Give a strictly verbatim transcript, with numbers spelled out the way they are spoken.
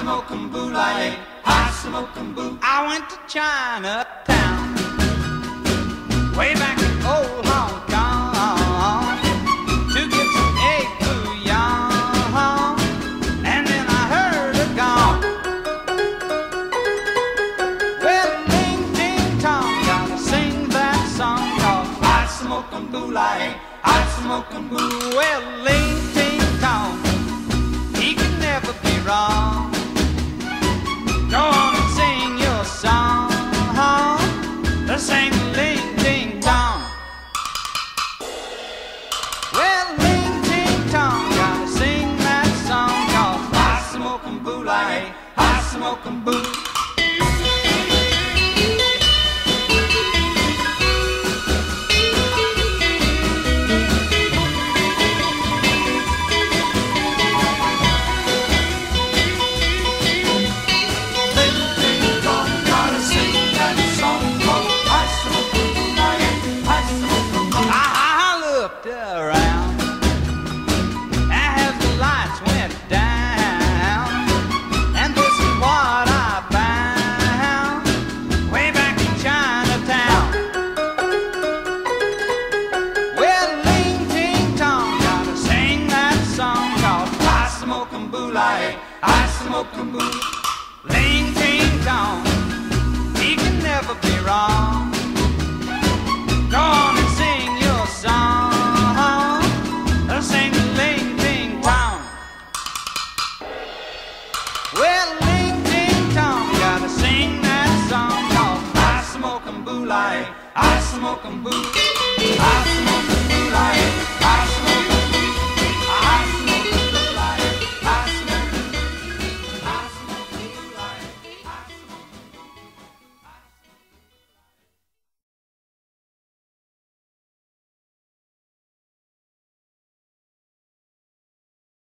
smoke 'em boo like, I smoke 'em boo. I went to Chinatown, way back in old Hong Kong, to get some egg foo young, and then I heard a gong. Well, ding ding tong, gotta sing that song called I smoke 'em boo like, I smoke 'em boo. Well, ling ting tong, he can never be wrong. Go on and sing your song, sing ling ting tong. Well, ling ting tong, gotta sing that song called I smoke 'em boo like, I smoke 'em boo. I smoke 'em boo, ling ting tong, he can never be wrong. Go on.